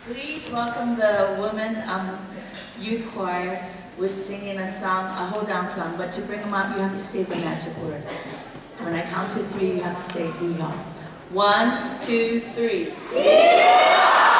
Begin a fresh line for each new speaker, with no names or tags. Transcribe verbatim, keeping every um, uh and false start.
Please welcome the women um, youth choir with singing a song, a hold down song, but to bring them up, you have to say the magic word. When I count to three, you have to say hee-haw. One, two, three. Hee-haw!